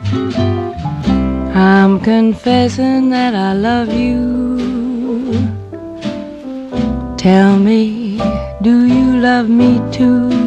I'm confessing that I love you. Tell me, do you love me too?